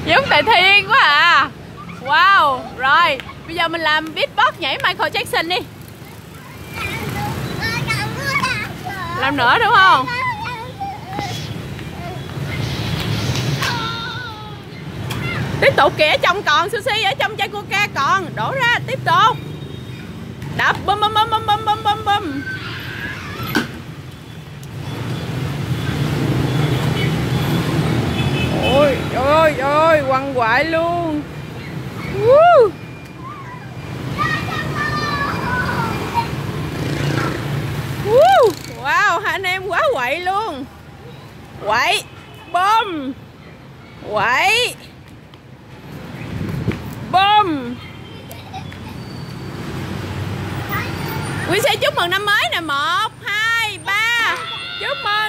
Giống Tại Thiên quá à. Wow. Rồi bây giờ mình làm beatbox nhảy Michael Jackson đi. Làm nữa đúng không? Tiếp tục kìa, ở trong còn sushi, ở trong chai coca còn, đổ ra, tiếp tục đập bum bum bum bum bum bum bum bum. Ôi trời ơi, quằn quại luôn. Wow, hai anh em quá quậy luôn. Quậy bum, quậy bum. Quy sẽ chúc mừng năm mới nè, 1, 2, 3. Chúc mừng.